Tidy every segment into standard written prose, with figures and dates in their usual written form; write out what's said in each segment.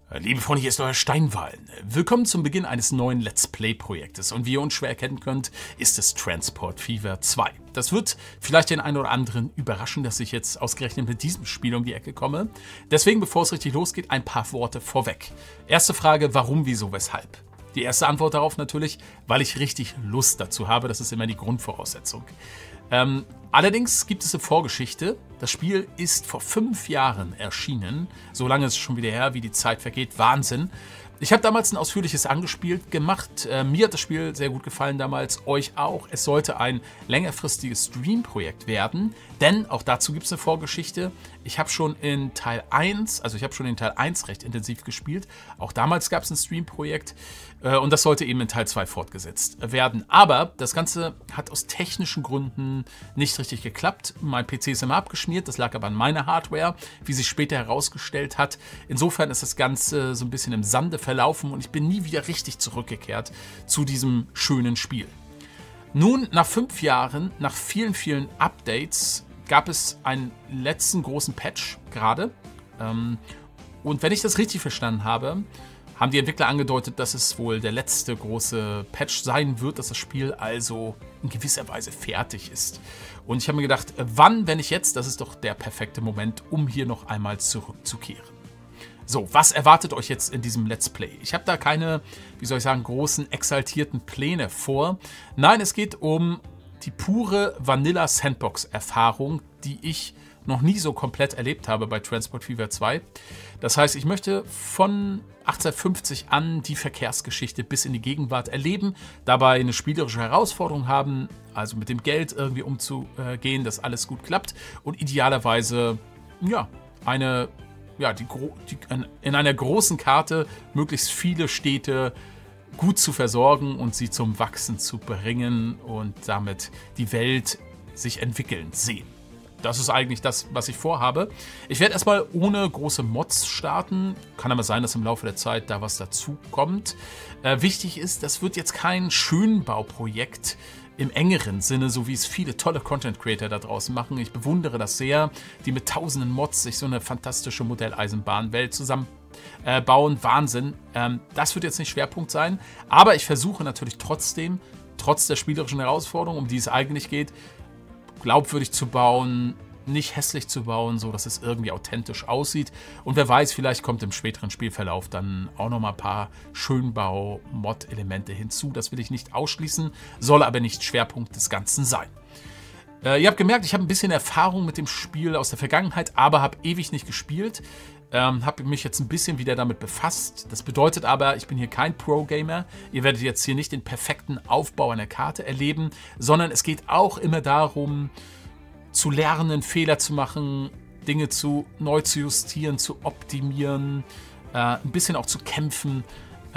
Liebe Freunde, hier ist euer Steinwallen. Willkommen zum Beginn eines neuen Let's Play-Projektes. Und wie ihr unschwer erkennen könnt, ist es Transport Fever 2. Das wird vielleicht den einen oder anderen überraschen, dass ich jetzt ausgerechnet mit diesem Spiel um die Ecke komme. Deswegen, bevor es richtig losgeht, ein paar Worte vorweg. Erste Frage, warum, wieso, weshalb? Die erste Antwort darauf natürlich, weil ich richtig Lust dazu habe. Das ist immer die Grundvoraussetzung. Allerdings gibt es eine Vorgeschichte. Das Spiel ist vor 5 Jahren erschienen. So lange ist es schon wieder her, wie die Zeit vergeht. Wahnsinn. Ich habe damals ein ausführliches Angespielt gemacht. Mir hat das Spiel sehr gut gefallen damals, euch auch. Es sollte ein längerfristiges Stream-Projekt werden, denn auch dazu gibt es eine Vorgeschichte. Ich habe schon in Teil 1, recht intensiv gespielt. Auch damals gab es ein Stream-Projekt und das sollte eben in Teil 2 fortgesetzt werden. Aber das Ganze hat aus technischen Gründen nicht richtig geklappt. Mein PC ist immer abgeschmiert, das lag aber an meiner Hardware, wie sich später herausgestellt hat. Insofern ist das Ganze so ein bisschen im Sande verlaufen und ich bin nie wieder richtig zurückgekehrt zu diesem schönen Spiel. Nun, nach 5 Jahren, nach vielen, vielen Updates, gab es einen letzten großen Patch gerade. Und wenn ich das richtig verstanden habe, haben die Entwickler angedeutet, dass es wohl der letzte große Patch sein wird, dass das Spiel also in gewisser Weise fertig ist. Und ich habe mir gedacht, wann, wenn nicht jetzt, das ist doch der perfekte Moment, um hier noch einmal zurückzukehren. So, was erwartet euch jetzt in diesem Let's Play? Ich habe da keine, wie soll ich sagen, großen, exaltierten Pläne vor. Nein, es geht um die pure Vanilla-Sandbox-Erfahrung, die ich noch nie so komplett erlebt habe bei Transport Fever 2. Das heißt, ich möchte von 1850 an die Verkehrsgeschichte bis in die Gegenwart erleben, dabei eine spielerische Herausforderung haben, also mit dem Geld irgendwie umzugehen, dass alles gut klappt und idealerweise, ja, in einer großen Karte möglichst viele Städte gut zu versorgen und sie zum Wachsen zu bringen und damit die Welt sich entwickeln sehen. Das ist eigentlich das, was ich vorhabe. Ich werde erstmal ohne große Mods starten. Kann aber sein, dass im Laufe der Zeit da was dazu kommt. Wichtig ist, das wird jetzt kein Schönbauprojekt im engeren Sinne, so wie es viele tolle Content-Creator da draußen machen. Ich bewundere das sehr, die mit tausenden Mods sich so eine fantastische Modelleisenbahnwelt zusammenbauen. Wahnsinn. Das wird jetzt nicht Schwerpunkt sein, aber ich versuche natürlich trotzdem, trotz der spielerischen Herausforderung, um die es eigentlich geht, glaubwürdig zu bauen, nicht hässlich zu bauen, so dass es irgendwie authentisch aussieht. Und wer weiß, vielleicht kommt im späteren Spielverlauf dann auch noch mal ein paar Schönbau-Mod-Elemente hinzu. Das will ich nicht ausschließen, soll aber nicht Schwerpunkt des Ganzen sein. Ihr habt gemerkt, ich habe ein bisschen Erfahrung mit dem Spiel aus der Vergangenheit, aber habe ewig nicht gespielt. Habe mich jetzt ein bisschen wieder damit befasst. Das bedeutet aber, ich bin hier kein Pro-Gamer. Ihr werdet jetzt hier nicht den perfekten Aufbau einer Karte erleben, sondern es geht auch immer darum, zu lernen, Fehler zu machen, Dinge neu zu justieren, zu optimieren, ein bisschen auch zu kämpfen.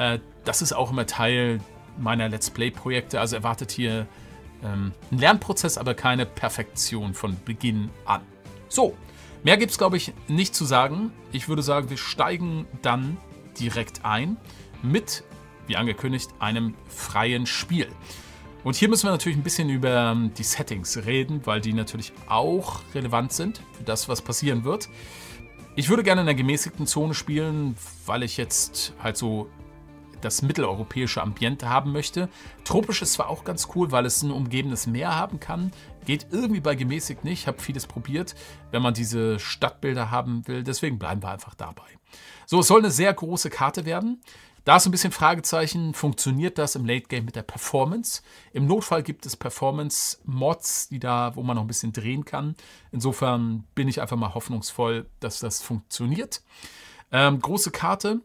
Das ist auch immer Teil meiner Let's Play-Projekte. Also erwartet hier einen Lernprozess, aber keine Perfektion von Beginn an. So, mehr gibt es, glaube ich, nicht zu sagen. Ich würde sagen, wir steigen dann direkt ein mit, wie angekündigt, einem freien Spiel. Und hier müssen wir natürlich ein bisschen über die Settings reden, weil die natürlich auch relevant sind für das, was passieren wird. Ich würde gerne in der gemäßigten Zone spielen, weil ich jetzt halt so das mitteleuropäische Ambiente haben möchte. Tropisch ist zwar auch ganz cool, weil es ein umgebendes Meer haben kann. Geht irgendwie bei gemäßigt nicht. Ich habe vieles probiert, wenn man diese Stadtbilder haben will. Deswegen bleiben wir einfach dabei. So, es soll eine sehr große Karte werden. Da ist ein bisschen Fragezeichen, funktioniert das im Late Game mit der Performance? Im Notfall gibt es Performance-Mods, wo man noch ein bisschen drehen kann. Insofern bin ich einfach mal hoffnungsvoll, dass das funktioniert. Große Karte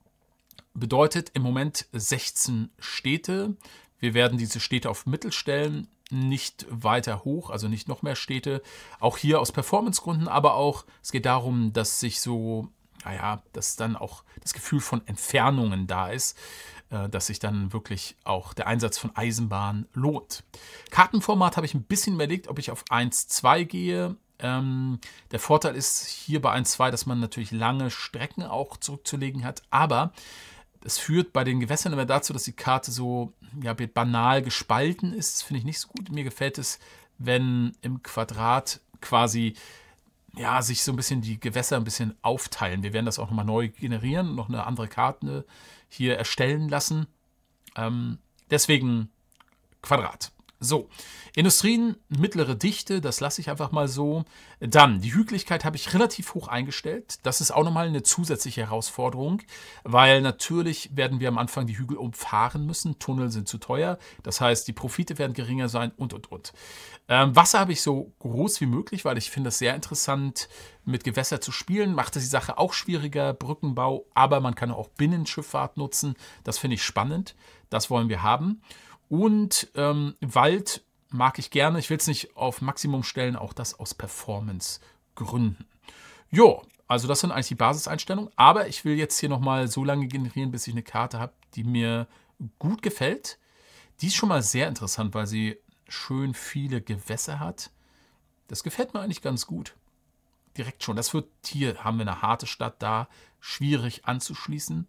bedeutet im Moment 16 Städte. Wir werden diese Städte auf Mittel stellen, nicht weiter hoch, also nicht noch mehr Städte. Auch hier aus Performance-Gründen, aber auch, es geht darum, dass sich so, dass dann auch das Gefühl von Entfernungen da ist, dass sich dann wirklich auch der Einsatz von Eisenbahn lohnt. Kartenformat habe ich ein bisschen überlegt, ob ich auf 1:2 gehe. Der Vorteil ist hier bei 1:2, dass man natürlich lange Strecken auch zurückzulegen hat, aber es führt bei den Gewässern immer dazu, dass die Karte so banal gespalten ist. Das finde ich nicht so gut. Mir gefällt es, wenn im Quadrat quasi ja, sich so ein bisschen die Gewässer ein bisschen aufteilen. Wir werden das auch nochmal neu generieren, noch eine andere Karte hier erstellen lassen. Deswegen Quadrat. So, Industrien, mittlere Dichte, das lasse ich einfach mal so. Dann, die Hügeligkeit habe ich relativ hoch eingestellt. Das ist auch nochmal eine zusätzliche Herausforderung, weil natürlich werden wir am Anfang die Hügel umfahren müssen. Tunnel sind zu teuer, das heißt, die Profite werden geringer sein und. Wasser habe ich so groß wie möglich, weil ich finde es sehr interessant, mit Gewässer zu spielen. Macht die Sache auch schwieriger, Brückenbau, aber man kann auch Binnenschifffahrt nutzen. Das finde ich spannend, das wollen wir haben. Und Wald mag ich gerne. Ich will es nicht auf Maximum stellen, auch das aus Performance-Gründen. Jo, also das sind eigentlich die Basiseinstellungen. Aber ich will jetzt hier nochmal so lange generieren, bis ich eine Karte habe, die mir gut gefällt. Die ist schon mal sehr interessant, weil sie schön viele Gewässer hat. Das gefällt mir eigentlich ganz gut. Direkt schon. Das wird, hier haben wir eine harte Stadt da, schwierig anzuschließen.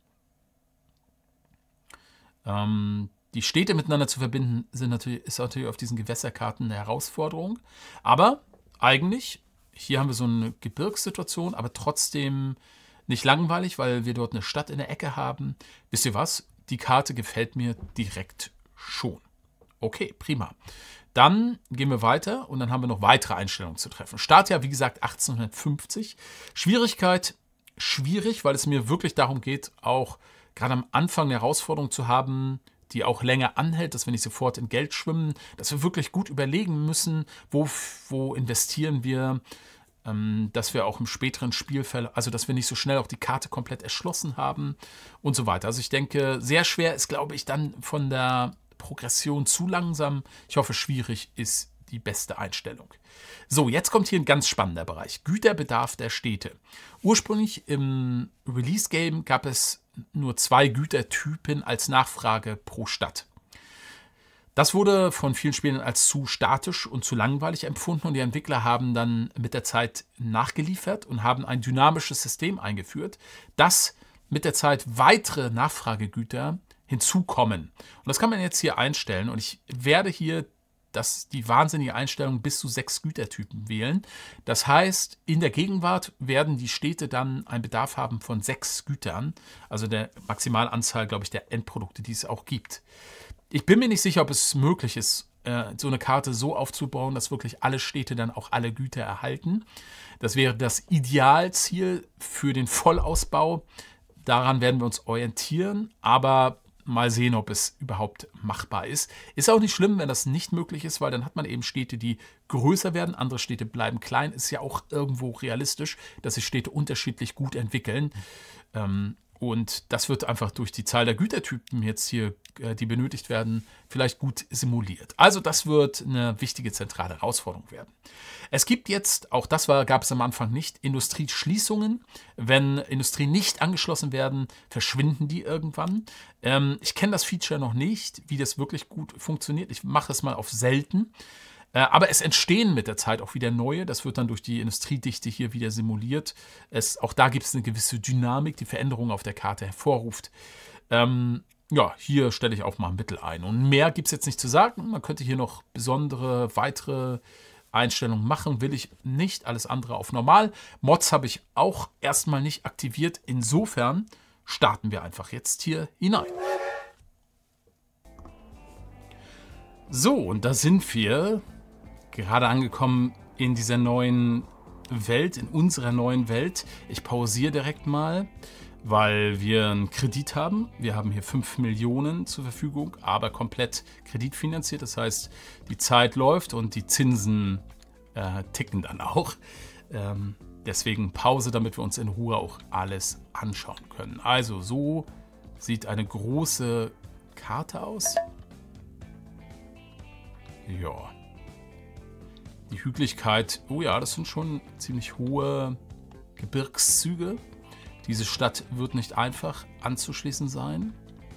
Die Städte miteinander zu verbinden, ist natürlich auf diesen Gewässerkarten eine Herausforderung. Aber eigentlich, hier haben wir so eine Gebirgssituation, aber trotzdem nicht langweilig, weil wir dort eine Stadt in der Ecke haben. Wisst ihr was? Die Karte gefällt mir direkt schon. Okay, prima. Dann gehen wir weiter und dann haben wir noch weitere Einstellungen zu treffen. Startjahr, wie gesagt, 1850. Schwierigkeit, schwierig, weil es mir wirklich darum geht, auch gerade am Anfang eine Herausforderung zu haben, die auch länger anhält, dass wir nicht sofort in Geld schwimmen, dass wir wirklich gut überlegen müssen, wo investieren wir, dass wir auch im späteren Spielfeld, also dass wir nicht so schnell auch die Karte komplett erschlossen haben und so weiter. Also ich denke, sehr schwer ist, glaube ich, dann von der Progression zu langsam. Ich hoffe, schwierig ist die beste Einstellung. So, jetzt kommt hier ein ganz spannender Bereich. Güterbedarf der Städte. Ursprünglich im Release-Game gab es nur 2 Gütertypen als Nachfrage pro Stadt. Das wurde von vielen Spielern als zu statisch und zu langweilig empfunden und die Entwickler haben dann mit der Zeit nachgeliefert und haben ein dynamisches System eingeführt, dass mit der Zeit weitere Nachfragegüter hinzukommen. Und das kann man jetzt hier einstellen und ich werde hier die wahnsinnige Einstellung bis zu 6 Gütertypen wählen. Das heißt, in der Gegenwart werden die Städte dann einen Bedarf haben von 6 Gütern, also der Maximalanzahl, glaube ich, der Endprodukte, die es auch gibt. Ich bin mir nicht sicher, ob es möglich ist, so eine Karte so aufzubauen, dass wirklich alle Städte dann auch alle Güter erhalten. Das wäre das Idealziel für den Vollausbau. Daran werden wir uns orientieren, aber mal sehen, ob es überhaupt machbar ist. Ist auch nicht schlimm, wenn das nicht möglich ist, weil dann hat man eben Städte, die größer werden, andere Städte bleiben klein. Ist ja auch irgendwo realistisch, dass sich Städte unterschiedlich gut entwickeln. Und das wird einfach durch die Zahl der Gütertypen jetzt hier, die benötigt werden, vielleicht gut simuliert. Also das wird eine wichtige zentrale Herausforderung werden. Es gibt jetzt, auch das gab es am Anfang nicht, Industrieschließungen. Wenn Industrien nicht angeschlossen werden, verschwinden die irgendwann. Ich kenne das Feature noch nicht, wie das wirklich gut funktioniert. Ich mache es mal auf selten. Aber es entstehen mit der Zeit auch wieder neue. Das wird dann durch die Industriedichte hier wieder simuliert. Auch da gibt es eine gewisse Dynamik, die Veränderungen auf der Karte hervorruft. Ja, hier stelle ich auch mal ein Mittel ein. Und mehr gibt es jetzt nicht zu sagen. Man könnte hier noch besondere, weitere Einstellungen machen. Will ich nicht. Alles andere auf normal. Mods habe ich auch erstmal nicht aktiviert. Insofern starten wir einfach jetzt hier hinein. So, und da sind wir gerade angekommen in dieser neuen Welt, in unserer neuen Welt. Ich pausiere direkt mal, weil wir einen Kredit haben. Wir haben hier 5 Millionen zur Verfügung, aber komplett kreditfinanziert. Das heißt, die Zeit läuft und die Zinsen ticken dann auch. Deswegen Pause, damit wir uns in Ruhe auch alles anschauen können. Also so sieht eine große Karte aus. Ja. Die Hügeligkeit, oh ja, das sind schon ziemlich hohe Gebirgszüge. Diese Stadt wird nicht einfach anzuschließen sein.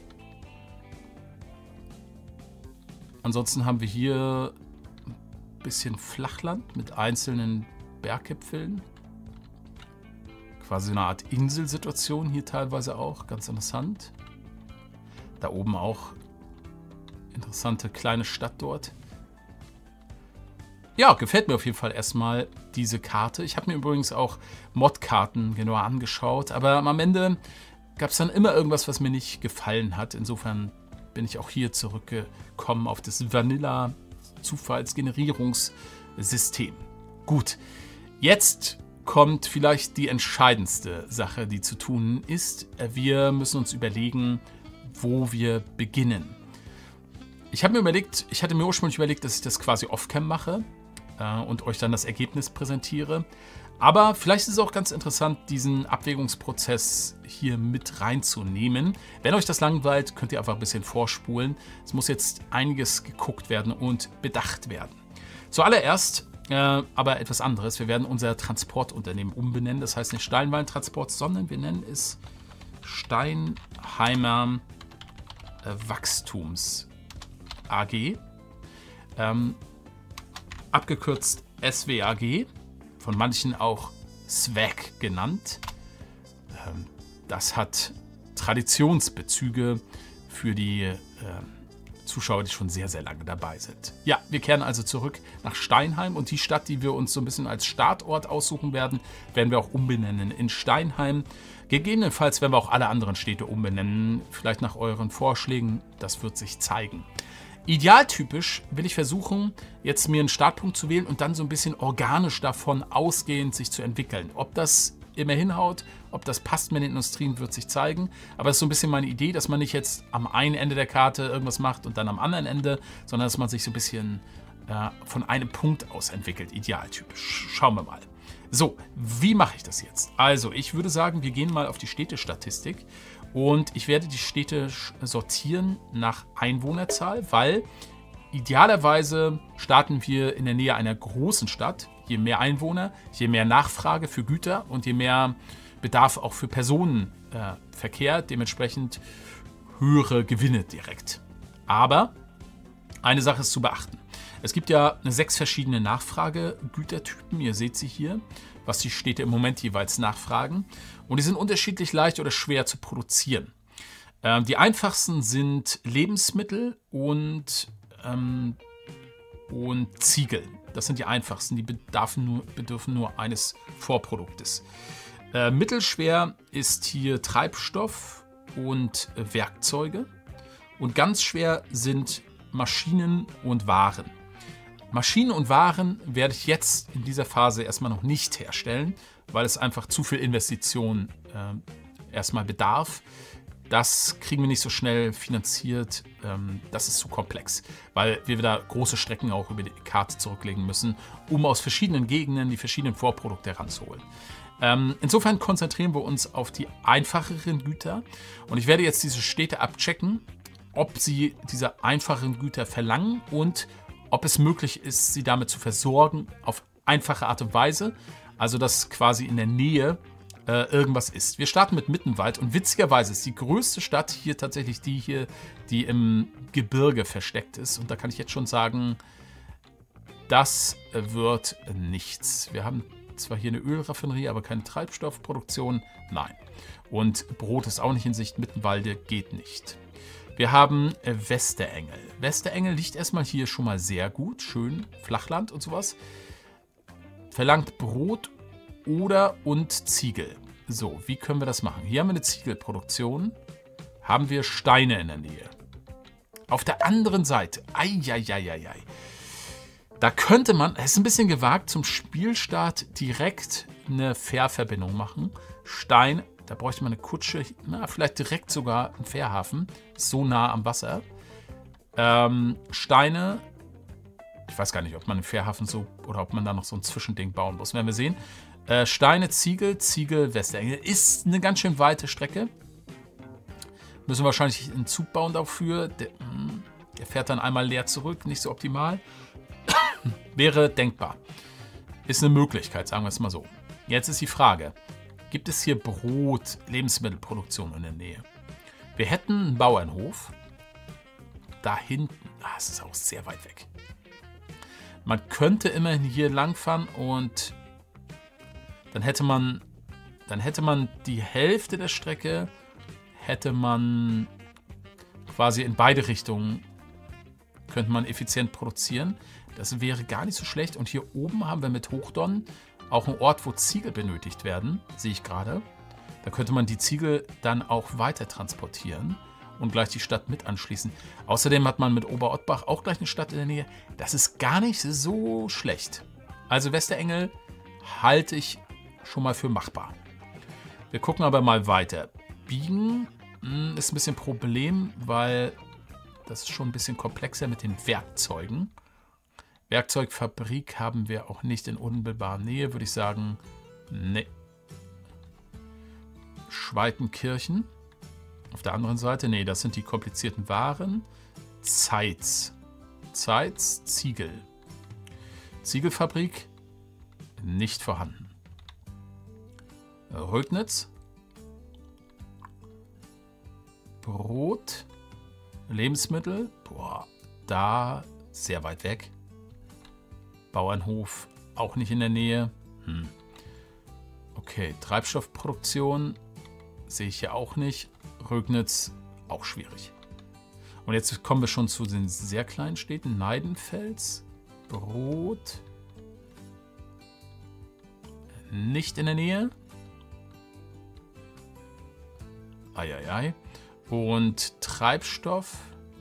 Ansonsten haben wir hier ein bisschen Flachland mit einzelnen Berggipfeln. Quasi eine Art Inselsituation hier teilweise auch, ganz interessant. Da oben auch interessante kleine Stadt dort. Ja, gefällt mir auf jeden Fall erstmal diese Karte. Ich habe mir übrigens auch Mod-Karten genauer angeschaut, aber am Ende gab es dann immer irgendwas, was mir nicht gefallen hat. Insofern bin ich auch hier zurückgekommen auf das Vanilla-Zufallsgenerierungssystem. Gut, jetzt kommt vielleicht die entscheidendste Sache, die zu tun ist. Wir müssen uns überlegen, wo wir beginnen. Ich hatte mir ursprünglich überlegt, dass ich das quasi off-cam mache und euch dann das Ergebnis präsentiere. Aber vielleicht ist es auch ganz interessant, diesen Abwägungsprozess hier mit reinzunehmen. Wenn euch das langweilt, könnt ihr einfach ein bisschen vorspulen. Es muss jetzt einiges geguckt werden und bedacht werden. Zuallererst aber etwas anderes. Wir werden unser Transportunternehmen umbenennen. Das heißt nicht Steinwein-Transport, sondern wir nennen es Steinheimer Wachstums AG. Abgekürzt SWAG. Von manchen auch SWAG genannt. Das hat Traditionsbezüge für die Zuschauer, die schon sehr, sehr lange dabei sind. Ja, wir kehren also zurück nach Steinheim und die Stadt, die wir uns so ein bisschen als Startort aussuchen werden, werden wir auch umbenennen in Steinheim. Gegebenenfalls werden wir auch alle anderen Städte umbenennen, vielleicht nach euren Vorschlägen, das wird sich zeigen. Idealtypisch will ich versuchen, jetzt mir einen Startpunkt zu wählen und dann so ein bisschen organisch davon ausgehend sich zu entwickeln. Ob das immer hinhaut, ob das passt mit den Industrien, wird sich zeigen. Aber es ist so ein bisschen meine Idee, dass man nicht jetzt am einen Ende der Karte irgendwas macht und dann am anderen Ende, sondern dass man sich so ein bisschen von einem Punkt aus entwickelt. Idealtypisch. Schauen wir mal. So, wie mache ich das jetzt? Also, ich würde sagen, wir gehen mal auf die Städtestatistik und ich werde die Städte sortieren nach Einwohnerzahl, weil idealerweise starten wir in der Nähe einer großen Stadt. Je mehr Einwohner, je mehr Nachfrage für Güter und je mehr Bedarf auch für Personenverkehr, dementsprechend höhere Gewinne direkt. Aber eine Sache ist zu beachten. Es gibt ja 6 verschiedene Nachfragegütertypen, ihr seht sie hier, was die Städte im Moment jeweils nachfragen. Und die sind unterschiedlich leicht oder schwer zu produzieren. Die einfachsten sind Lebensmittel und Ziegel. Das sind die einfachsten, die bedürfen nur eines Vorproduktes. Mittelschwer ist hier Treibstoff und Werkzeuge. Und ganz schwer sind Maschinen und Waren. Maschinen und Waren werde ich jetzt in dieser Phase erstmal noch nicht herstellen, weil es einfach zu viel Investition erstmal bedarf. Das kriegen wir nicht so schnell finanziert. Das ist zu komplex, weil wir wieder große Strecken auch über die Karte zurücklegen müssen, um aus verschiedenen Gegenden die verschiedenen Vorprodukte heranzuholen. Insofern konzentrieren wir uns auf die einfacheren Güter. Und ich werde jetzt diese Städte abchecken, ob sie diese einfachen Güter verlangen und ob es möglich ist, sie damit zu versorgen auf einfache Art und Weise. Also dass quasi in der Nähe irgendwas ist. Wir starten mit Mittenwald und witzigerweise ist die größte Stadt hier tatsächlich die hier, die im Gebirge versteckt ist. Und da kann ich jetzt schon sagen, das wird nichts. Wir haben zwar hier eine Ölraffinerie, aber keine Treibstoffproduktion. Nein. Und Brot ist auch nicht in Sicht. Mittenwalde geht nicht. Wir haben Westerengel. Westerengel liegt erstmal hier schon mal sehr gut. Schön Flachland und sowas. Verlangt Brot und Ziegel. So, wie können wir das machen? Hier haben wir eine Ziegelproduktion. Haben wir Steine in der Nähe. Auf der anderen Seite, da könnte man, es ist ein bisschen gewagt, zum Spielstart direkt eine Fährverbindung machen. Stein, da bräuchte man eine Kutsche, vielleicht direkt sogar einen Fährhafen. So nah am Wasser. Steine, ich weiß gar nicht, ob man einen Fährhafen so, oder ob man da noch so ein Zwischending bauen muss. Werden wir sehen. Steine, Ziegel, Westerengel. Ist eine ganz schön weite Strecke. Müssen wir wahrscheinlich einen Zug bauen dafür. Der fährt dann einmal leer zurück. Nicht so optimal. Wäre denkbar. Ist eine Möglichkeit, sagen wir es mal so. Jetzt ist die Frage. Gibt es hier Brot, Lebensmittelproduktion in der Nähe? Wir hätten einen Bauernhof. Da hinten. Es ist auch sehr weit weg. Man könnte immerhin hier langfahren und dann hätte man die Hälfte der Strecke hätte man quasi in beide Richtungen könnte man effizient produzieren. Das wäre gar nicht so schlecht. Und hier oben haben wir mit Hochdon auch einen Ort, wo Ziegel benötigt werden, sehe ich gerade. Da könnte man die Ziegel dann auch weiter transportieren und gleich die Stadt mit anschließen. Außerdem hat man mit Oberottbach auch gleich eine Stadt in der Nähe. Das ist gar nicht so schlecht. Also Westerengel halte ich schon mal für machbar. Wir gucken aber mal weiter. Biegen ist ein bisschen ein Problem, weil das ist schon ein bisschen komplexer mit den Werkzeugen. Werkzeugfabrik haben wir auch nicht in unmittelbarer Nähe, würde ich sagen. Nee. Schweitenkirchen. Auf der anderen Seite, nee, das sind die komplizierten Waren. Zeitz, Ziegel. Ziegelfabrik, nicht vorhanden. Rögnitz. Brot. Lebensmittel. Boah, da sehr weit weg. Bauernhof, auch nicht in der Nähe. Okay, Treibstoffproduktion sehe ich hier auch nicht. Rögnitz, auch schwierig. Und jetzt kommen wir schon zu den sehr kleinen Städten. Neidenfels, Brot, nicht in der Nähe. Eieiei. Und Treibstoff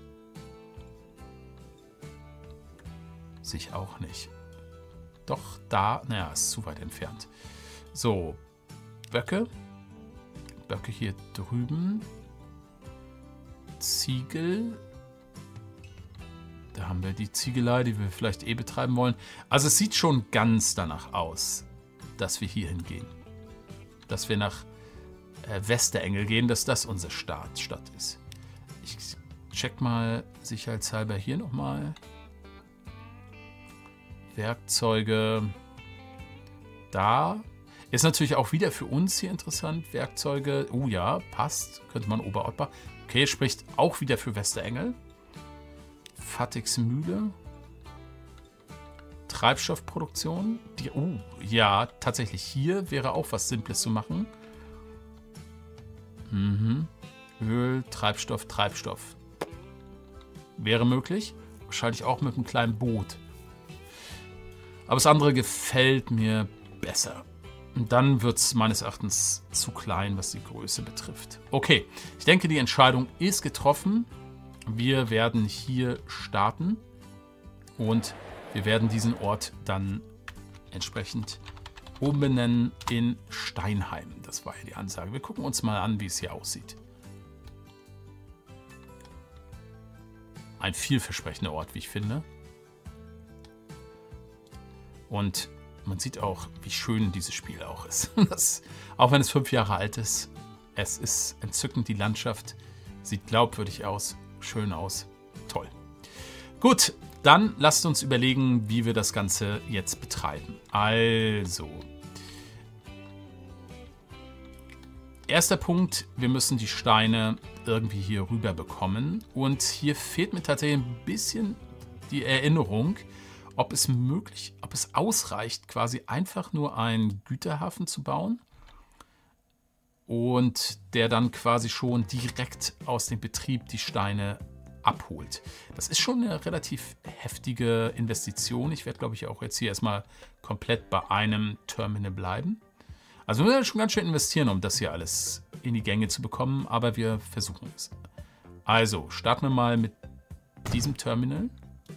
sehe ich auch nicht. Doch da, naja, ist zu weit entfernt. So, Böcke. Böcke hier drüben. Ziegel. Da haben wir die Ziegelei, die wir vielleicht betreiben wollen. Also es sieht schon ganz danach aus, dass wir hier hingehen. Dass wir nach Westerengel gehen, dass das unsere Stadt ist. Ich check mal sicherheitshalber hier nochmal. Werkzeuge. Da. Ist natürlich auch wieder für uns hier interessant. Werkzeuge. Oh ja, passt. Könnte man Oberottbach. Okay, spricht auch wieder für Westerengel. Fattigsmühle. Treibstoffproduktion. Ja, tatsächlich hier wäre auch was Simples zu machen. Öl, Treibstoff. Wäre möglich. Wahrscheinlich auch mit einem kleinen Boot. Aber das andere gefällt mir besser. Und dann wird es meines Erachtens zu klein, was die Größe betrifft. Okay, ich denke, die Entscheidung ist getroffen. Wir werden hier starten und wir werden diesen Ort dann entsprechend umbenennen in Steinheim. Das war ja die Ansage. Wir gucken uns mal an, wie es hier aussieht. Ein vielversprechender Ort, wie ich finde. Und man sieht auch, wie schön dieses Spiel auch ist. Auch wenn es 5 Jahre alt ist, es ist entzückend, die Landschaft sieht glaubwürdig aus, schön aus, toll. Gut, dann lasst uns überlegen, wie wir das Ganze jetzt betreiben. Also, erster Punkt, wir müssen die Steine irgendwie hier rüber bekommen. Und hier fehlt mir tatsächlich ein bisschen die Erinnerung, ob es ausreicht, quasi einfach nur einen Güterhafen zu bauen und der dann quasi schon direkt aus dem Betrieb die Steine abholt. Das ist schon eine relativ heftige Investition. Ich werde, glaube ich, auch jetzt hier erstmal komplett bei einem Terminal bleiben. Also wir müssen schon ganz schön investieren, um das hier alles in die Gänge zu bekommen, aber wir versuchen es. Also starten wir mal mit diesem Terminal.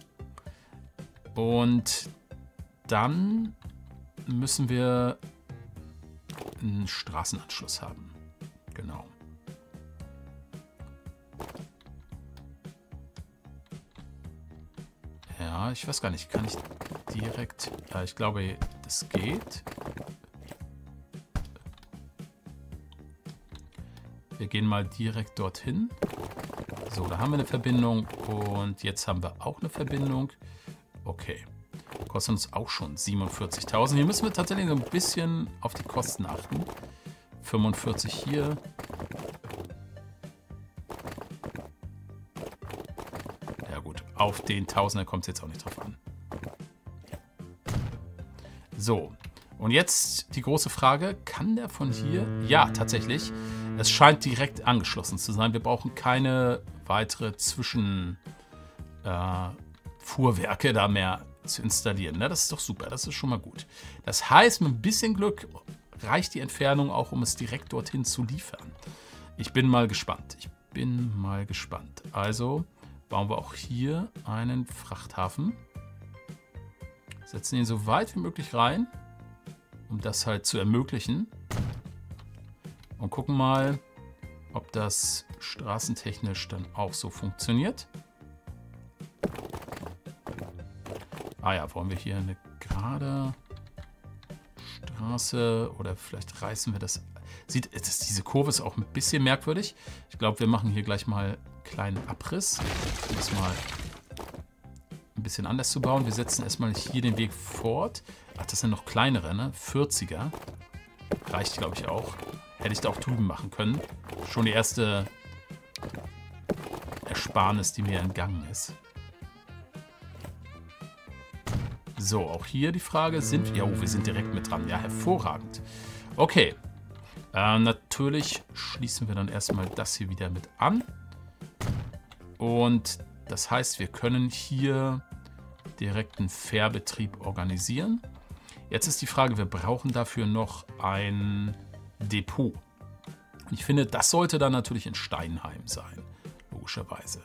Und dann müssen wir einen Straßenanschluss haben. Genau. Ja, ich weiß gar nicht. Kann ich direkt... Ja, ich glaube, das geht. Wir gehen mal direkt dorthin. So, da haben wir eine Verbindung. Und jetzt haben wir auch eine Verbindung. Okay. Kostet uns auch schon 47.000. Hier müssen wir tatsächlich so ein bisschen auf die Kosten achten. 45 hier. Ja gut, auf den Tausender kommt es jetzt auch nicht drauf an. So, und jetzt die große Frage, kann der von hier... Ja, tatsächlich. Es scheint direkt angeschlossen zu sein. Wir brauchen keine weitere Fuhrwerke da mehr zu installieren. Na, das ist doch super, das ist schon mal gut. Das heißt, mit ein bisschen Glück reicht die Entfernung auch, um es direkt dorthin zu liefern. Ich bin mal gespannt. Also bauen wir auch hier einen Frachthafen. Setzen ihn so weit wie möglich rein, um das halt zu ermöglichen. Und gucken mal, ob das straßentechnisch dann auch so funktioniert. Ah ja, wollen wir hier eine gerade Straße oder vielleicht reißen wir das. Diese Kurve ist auch ein bisschen merkwürdig. Ich glaube, wir machen hier gleich mal einen kleinen Abriss, um das mal ein bisschen anders zu bauen. Wir setzen erstmal hier den Weg fort. Ach, das sind noch kleinere, ne? 40er. Reicht, glaube ich, auch. Hätte ich da auch drüben machen können. Schon die erste Ersparnis, die mir entgangen ist. So, auch hier die Frage, sind wir... Ja, wir sind direkt mit dran. Ja, hervorragend. Okay. Natürlich schließen wir dann erstmal das hier wieder mit an. Und das heißt, wir können hier direkt einen Fährbetrieb organisieren. Jetzt ist die Frage, wir brauchen dafür noch ein Depot. Und ich finde, das sollte dann natürlich in Steinheim sein, logischerweise.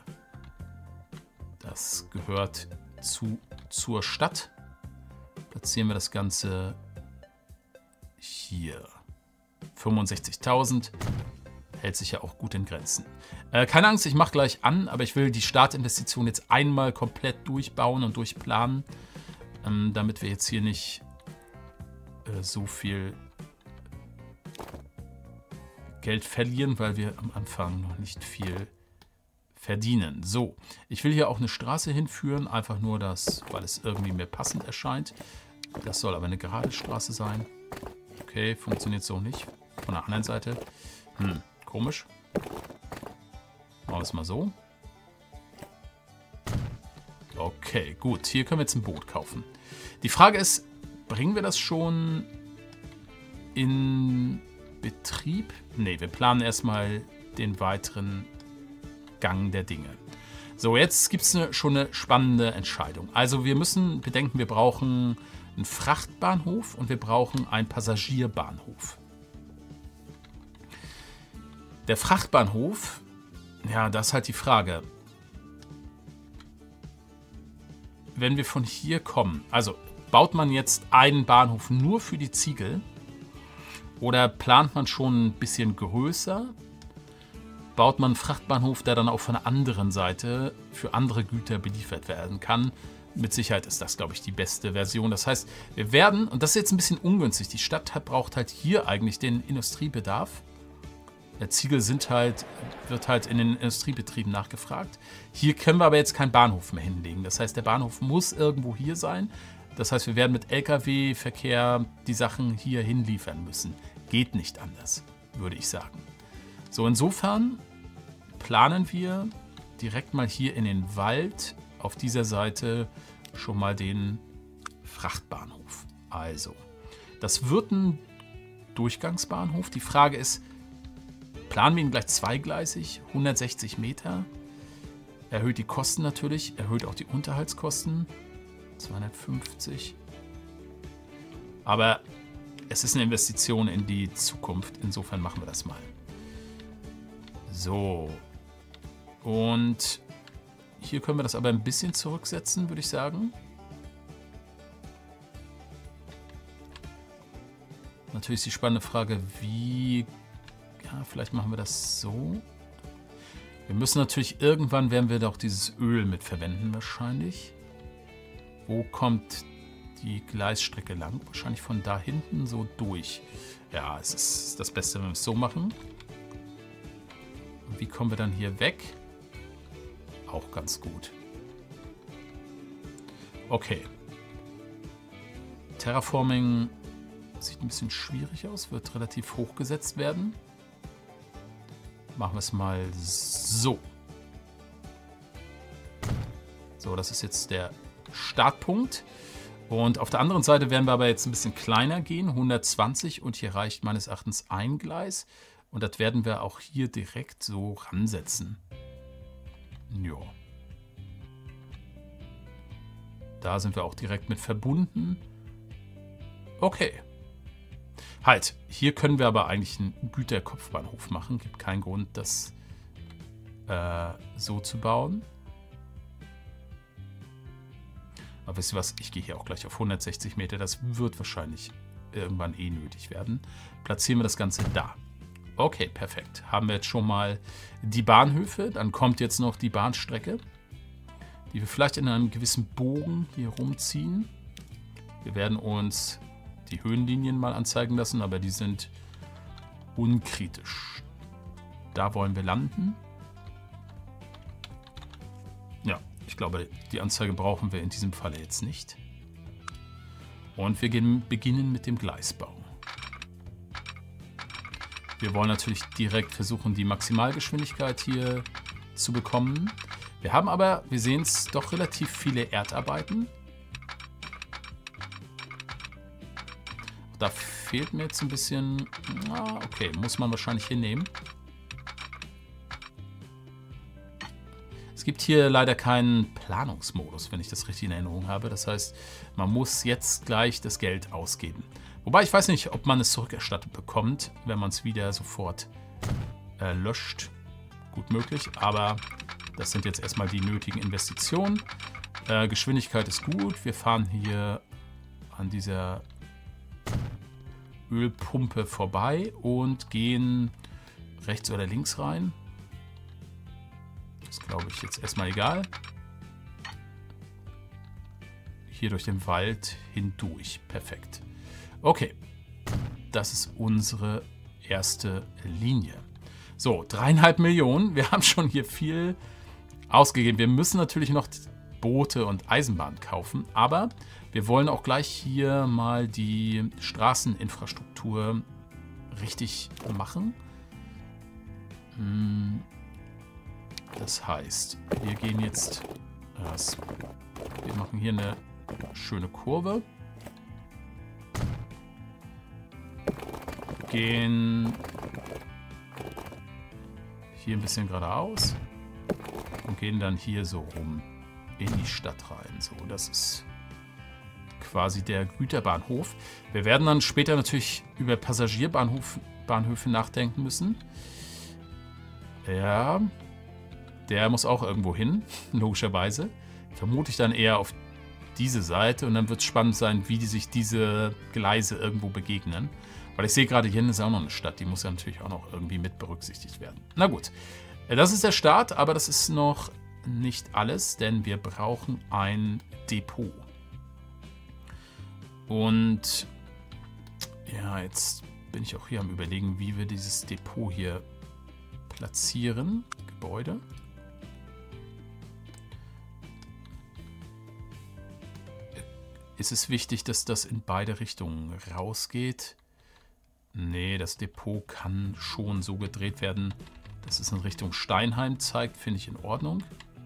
Das gehört zur Stadt. Platzieren wir das Ganze hier. 65.000. Hält sich ja auch gut in Grenzen. Keine Angst, ich mache gleich an, aber ich will die Startinvestition jetzt einmal komplett durchbauen und durchplanen, damit wir jetzt hier nicht so viel Geld verlieren, weil wir am Anfang noch nicht viel verdienen. So, ich will hier auch eine Straße hinführen, einfach nur das, weil es irgendwie mir passend erscheint. Das soll aber eine gerade Straße sein. Okay, funktioniert so nicht. Von der anderen Seite. Komisch. Machen wir es mal so. Okay, gut. Hier können wir jetzt ein Boot kaufen. Die Frage ist, bringen wir das schon in Betrieb? Ne, wir planen erstmal den weiteren Gang der Dinge. So, jetzt gibt es schon eine spannende Entscheidung. Also wir müssen bedenken, wir brauchen einen Frachtbahnhof und wir brauchen einen Passagierbahnhof. Der Frachtbahnhof, ja, das ist halt die Frage. Wenn wir von hier kommen, also baut man jetzt einen Bahnhof nur für die Ziegel oder plant man schon ein bisschen größer? Baut man einen Frachtbahnhof, der dann auch von der anderen Seite für andere Güter beliefert werden kann? Mit Sicherheit ist das, glaube ich, die beste Version. Das heißt, wir werden, und das ist jetzt ein bisschen ungünstig, die Stadt braucht halt hier eigentlich den Industriebedarf. Der Ziegel wird halt in den Industriebetrieben nachgefragt. Hier können wir aber jetzt keinen Bahnhof mehr hinlegen. Das heißt, der Bahnhof muss irgendwo hier sein. Das heißt, wir werden mit Lkw-Verkehr die Sachen hier hinliefern müssen. Geht nicht anders, würde ich sagen. So, insofern planen wir direkt mal hier in den Wald auf dieser Seite schon mal den Frachtbahnhof. Also, das wird ein Durchgangsbahnhof. Die Frage ist, planen wir ihn gleich zweigleisig, 160 Meter. Erhöht die Kosten natürlich, erhöht auch die Unterhaltskosten. 250. Aber es ist eine Investition in die Zukunft. Insofern machen wir das mal. So. Und hier können wir das aber ein bisschen zurücksetzen, würde ich sagen. Natürlich ist die spannende Frage, wie... Ja, vielleicht machen wir das so. Wir müssen natürlich, irgendwann werden wir doch dieses Öl mit verwenden wahrscheinlich. Wo kommt die Gleisstrecke lang? Wahrscheinlich von da hinten so durch. Ja, es ist das Beste, wenn wir es so machen. Und wie kommen wir dann hier weg? Auch ganz gut. Okay. Terraforming sieht ein bisschen schwierig aus, wird relativ hoch gesetzt werden. Machen wir es mal so. So, das ist jetzt der Startpunkt. Und auf der anderen Seite werden wir aber jetzt ein bisschen kleiner gehen, 120, und hier reicht meines Erachtens ein Gleis. Und das werden wir auch hier direkt so ransetzen. Ja. Da sind wir auch direkt mit verbunden. Okay. Halt, hier können wir aber eigentlich einen Güterkopfbahnhof machen. Gibt keinen Grund, das so zu bauen. Aber wisst ihr was, ich gehe hier auch gleich auf 160 Meter. Das wird wahrscheinlich irgendwann eh nötig werden. Platzieren wir das Ganze da. Okay, perfekt. Haben wir jetzt schon mal die Bahnhöfe. Dann kommt jetzt noch die Bahnstrecke, die wir vielleicht in einem gewissen Bogen hier rumziehen. Wir werden uns die Höhenlinien mal anzeigen lassen, aber die sind unkritisch. Da wollen wir landen. Ja, ich glaube, die Anzeige brauchen wir in diesem Falle jetzt nicht. Und wir beginnen mit dem Gleisbau. Wir wollen natürlich direkt versuchen, die Maximalgeschwindigkeit hier zu bekommen. Wir haben aber, wir sehen es, doch relativ viele Erdarbeiten. Da fehlt mir jetzt ein bisschen... okay, muss man wahrscheinlich hinnehmen. Es gibt hier leider keinen Planungsmodus, wenn ich das richtig in Erinnerung habe. Das heißt, man muss jetzt gleich das Geld ausgeben. Wobei ich weiß nicht, ob man es zurückerstattet bekommt, wenn man es wieder sofort löscht. Gut möglich, aber das sind jetzt erstmal die nötigen Investitionen. Geschwindigkeit ist gut. Wir fahren hier an dieser Ölpumpe vorbei und gehen rechts oder links rein. Das glaube ich jetzt erstmal egal. Hier durch den Wald hindurch. Perfekt. Okay. Das ist unsere erste Linie. So, 3,5 Millionen. Wir haben schon hier viel ausgegeben. Wir müssen natürlich noch Boote und Eisenbahn kaufen, aber wir wollen auch gleich hier mal die Straßeninfrastruktur richtig machen. Das heißt, wir gehen jetzt, wir machen hier eine schöne Kurve. Gehen hier ein bisschen geradeaus und gehen dann hier so rum in die Stadt rein. So, das ist quasi der Güterbahnhof. Wir werden dann später natürlich über Passagierbahnhöfe nachdenken müssen. Ja, der muss auch irgendwo hin, logischerweise. Vermute ich dann eher auf diese Seite und dann wird es spannend sein, wie sich diese Gleise irgendwo begegnen. Weil ich sehe gerade, hier ist auch noch eine Stadt, die muss ja natürlich auch noch irgendwie mit berücksichtigt werden. Na gut, das ist der Start, aber das ist noch nicht alles, denn wir brauchen ein Depot. Und ja, jetzt bin ich auch hier am Überlegen, wie wir dieses Depot hier platzieren. Gebäude. Ist es wichtig, dass das in beide Richtungen rausgeht? Nee, das Depot kann schon so gedreht werden, dass es in Richtung Steinheim zeigt. Finde ich in Ordnung.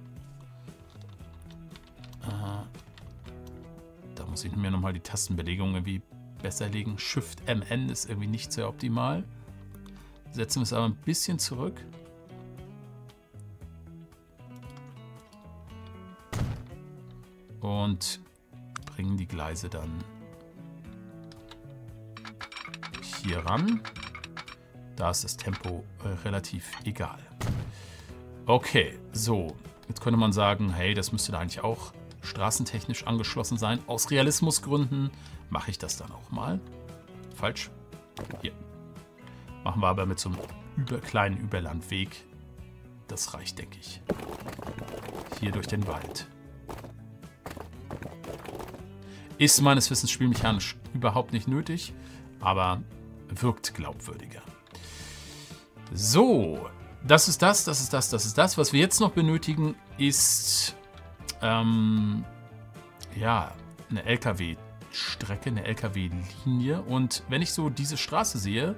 Da muss ich mir nochmal die Tastenbelegung irgendwie besser legen. Shift MN ist irgendwie nicht sehr optimal. Setzen wir es aber ein bisschen zurück. Und bringen die Gleise dann hier ran. Da ist das Tempo relativ egal. Okay, so. Jetzt könnte man sagen, hey, das müsste da eigentlich auch straßentechnisch angeschlossen sein. Aus Realismusgründen mache ich das dann auch mal. Falsch. Hier. Machen wir aber mit so einem kleinen Überlandweg. Das reicht, denke ich. Hier durch den Wald. Ist meines Wissens spielmechanisch überhaupt nicht nötig, aber wirkt glaubwürdiger. So, das ist das. Was wir jetzt noch benötigen, ist ja, eine LKW-Strecke, eine LKW-Linie. Und wenn ich so diese Straße sehe,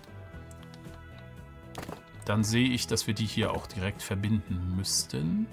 dann sehe ich, dass wir die hier auch direkt verbinden müssten.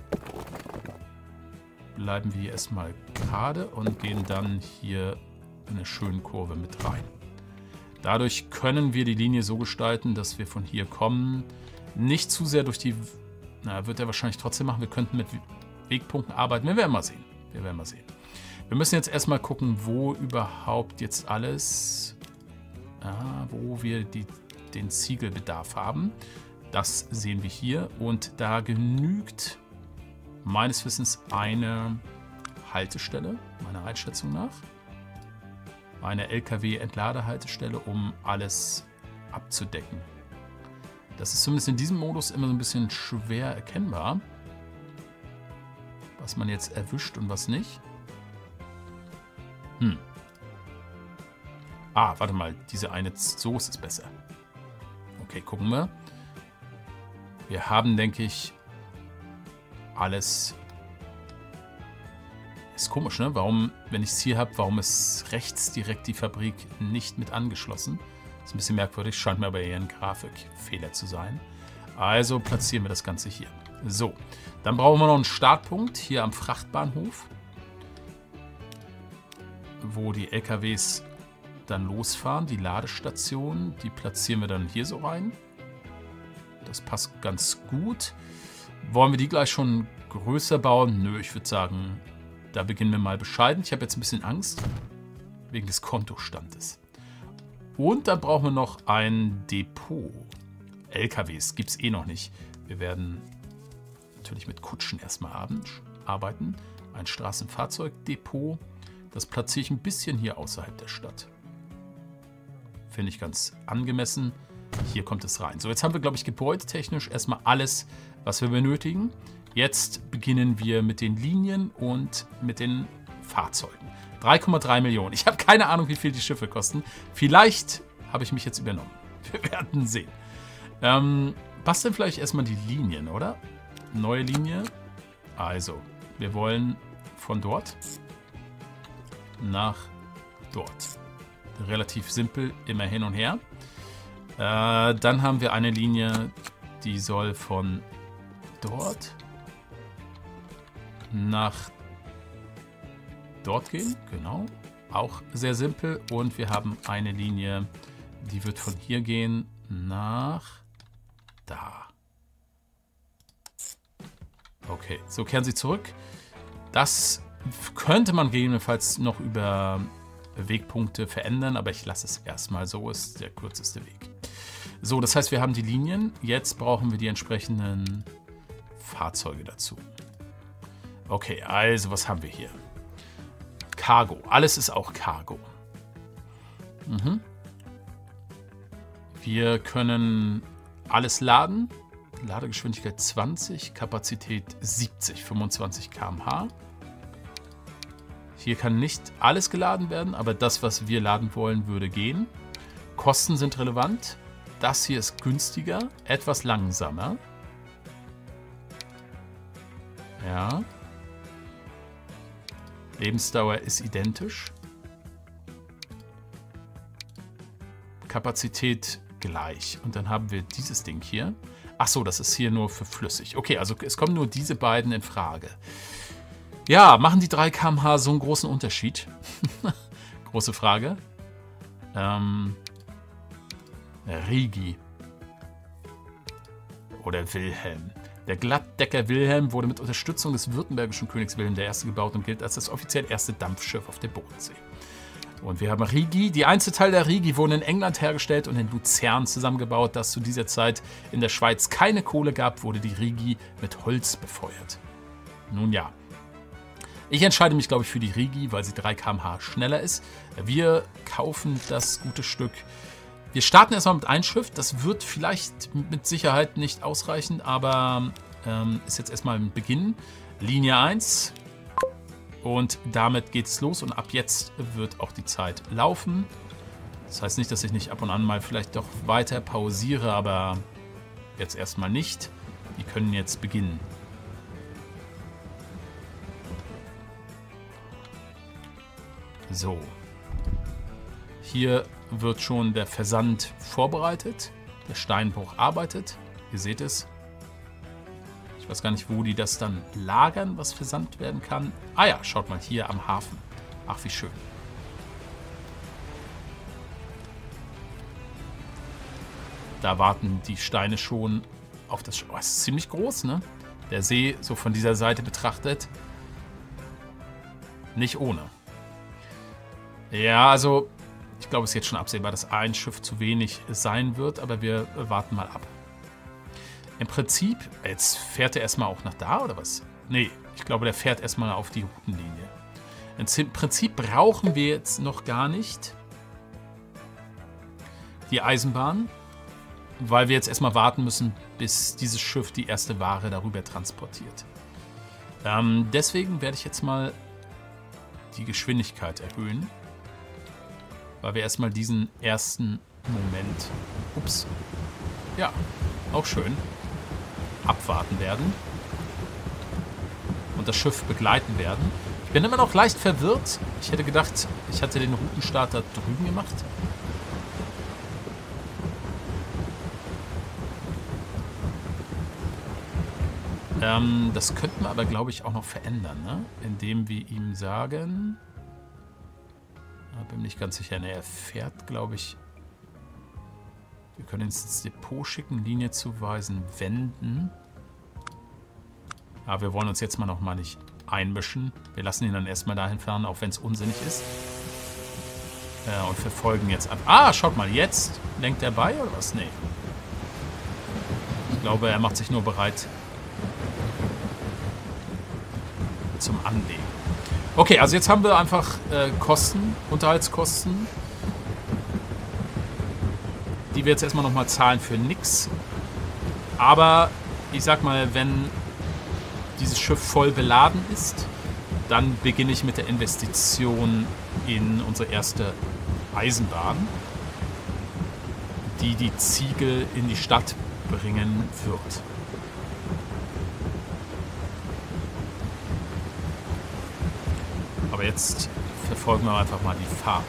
Bleiben wir erstmal gerade und gehen dann hier in eine schöne Kurve mit rein. Dadurch können wir die Linie so gestalten, dass wir von hier kommen. Nicht zu sehr durch die... Na, wird er wahrscheinlich trotzdem machen. Wir könnten mit Wegpunkten arbeiten. Wir werden mal sehen. Wir müssen jetzt erstmal gucken, wo überhaupt jetzt alles, wo wir den Ziegelbedarf haben. Das sehen wir hier. Und da genügt meines Wissens eine Haltestelle, meiner Einschätzung nach. Eine LKW-Entladehaltestelle, um alles abzudecken. Das ist zumindest in diesem Modus immer so ein bisschen schwer erkennbar, was man jetzt erwischt und was nicht. Warte mal, diese eine, so ist es besser. Okay, gucken wir. Wir haben, denke ich, alles. Ist komisch, ne? Warum, wenn ich es hier habe, warum ist rechts direkt die Fabrik nicht mit angeschlossen? Ist ein bisschen merkwürdig, scheint mir aber eher ein Grafikfehler zu sein. Also platzieren wir das Ganze hier. So, dann brauchen wir noch einen Startpunkt hier am Frachtbahnhof, wo die LKWs dann losfahren. Die Ladestation, die platzieren wir dann hier so rein. Das passt ganz gut. Wollen wir die gleich schon größer bauen? Nö, ich würde sagen, da beginnen wir mal bescheiden. Ich habe jetzt ein bisschen Angst wegen des Kontostandes. Und dann brauchen wir noch ein Depot. LKWs gibt es eh noch nicht. Wir werden natürlich mit Kutschen erstmal arbeiten. Ein Straßenfahrzeugdepot. Das platziere ich ein bisschen hier außerhalb der Stadt. Finde ich ganz angemessen. Hier kommt es rein. So, jetzt haben wir, glaube ich, gebäudetechnisch erstmal alles, was wir benötigen. Jetzt beginnen wir mit den Linien und mit den Fahrzeugen. 3,3 Millionen. Ich habe keine Ahnung, wie viel die Schiffe kosten. Vielleicht habe ich mich jetzt übernommen. Wir werden sehen. Basteln vielleicht erstmal die Linien, oder? Neue Linie. Also, wir wollen von dort nach dort. Relativ simpel, immer hin und her. Dann haben wir eine Linie, die soll von dort nach dort gehen. Genau. Auch sehr simpel. Und wir haben eine Linie, die wird von hier gehen nach da. Okay, so kehren sie zurück. Das könnte man gegebenenfalls noch über Wegpunkte verändern, aber ich lasse es erstmal so, ist der kürzeste Weg. So, das heißt, wir haben die Linien. Jetzt brauchen wir die entsprechenden Fahrzeuge dazu. Okay, also was haben wir hier? Cargo. Alles ist auch Cargo. Wir können alles laden. Ladegeschwindigkeit 20, Kapazität 70, 25 km/h. Hier kann nicht alles geladen werden, aber das, was wir laden wollen, würde gehen. Kosten sind relevant. Das hier ist günstiger, etwas langsamer. Ja. Lebensdauer ist identisch. Kapazität gleich. Und dann haben wir dieses Ding hier. Ach so, das ist hier nur für flüssig. Okay, also es kommen nur diese beiden in Frage. Ja, machen die 3 km/h so einen großen Unterschied? Große Frage. Rigi. Oder Wilhelm. Der Glattdecker Wilhelm wurde mit Unterstützung des württembergischen Königs Wilhelm I. gebaut und gilt als das offiziell erste Dampfschiff auf dem Bodensee. Und wir haben Rigi. Die Einzelteile der Rigi wurden in England hergestellt und in Luzern zusammengebaut. Da es zu dieser Zeit in der Schweiz keine Kohle gab, wurde die Rigi mit Holz befeuert. Nun ja. Ich entscheide mich, glaube ich, für die Rigi, weil sie 3 km/h schneller ist. Wir kaufen das gute Stück. Wir starten erstmal mit einem Schiff. Das wird vielleicht mit Sicherheit nicht ausreichen, aber ist jetzt erstmal ein Beginn. Linie 1. Und damit geht es los und ab jetzt wird auch die Zeit laufen. Das heißt nicht, dass ich nicht ab und an mal vielleicht doch weiter pausiere, aber jetzt erstmal nicht. Die können jetzt beginnen. So. Hier wird schon der Versand vorbereitet. Der Steinbruch arbeitet. Ihr seht es. Ich weiß gar nicht, wo die das dann lagern, was versandt werden kann. Ah ja, schaut mal, hier am Hafen. Ach, wie schön. Da warten die Steine schon auf das... Oh, es ist ziemlich groß, ne? Der See, so von dieser Seite betrachtet. Nicht ohne. Ja, also ich glaube, es ist jetzt schon absehbar, dass ein Schiff zu wenig sein wird, aber wir warten mal ab. Im Prinzip, jetzt fährt er erstmal auch nach da, oder was? Nee, ich glaube, der fährt erstmal auf die Routenlinie. Im Prinzip brauchen wir jetzt noch gar nicht die Eisenbahn, weil wir jetzt erstmal warten müssen, bis dieses Schiff die erste Ware darüber transportiert. Deswegen werde ich jetzt mal die Geschwindigkeit erhöhen, weil wir erstmal diesen ersten Moment, ups, ja, auch schön, abwarten werden und das Schiff begleiten werden. Ich bin immer noch leicht verwirrt. Ich hätte gedacht, ich hatte den Routenstart da drüben gemacht. Das könnten wir aber, glaube ich, auch noch verändern, ne? Indem wir ihm sagen... Ich bin mir nicht ganz sicher. Ne, er fährt, glaube ich... Wir können ihn ins Depot schicken, Linie zuweisen, wenden. Aber wir wollen uns jetzt mal noch mal nicht einmischen. Wir lassen ihn dann erstmal dahin fahren, auch wenn es unsinnig ist. Und verfolgen jetzt ab. Ah, schaut mal, jetzt lenkt er bei, oder was? Nee. Ich glaube, er macht sich nur bereit zum Anlegen. Okay, also jetzt haben wir einfach Kosten, Unterhaltskosten, die wir jetzt erstmal nochmal zahlen für nix. Aber ich sag mal, wenn dieses Schiff voll beladen ist, dann beginne ich mit der Investition in unsere erste Eisenbahn, die die Ziegel in die Stadt bringen wird. Aber jetzt verfolgen wir einfach mal die Fahrt